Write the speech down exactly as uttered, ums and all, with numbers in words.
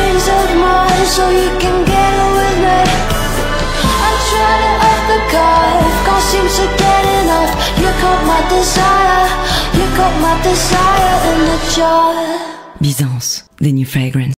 chains of mine so you can get it with me. I'm trying to up the cuff, can't seem to get enough. You caught my desire, you caught my desire in the jar. Byzance, the new fragrance.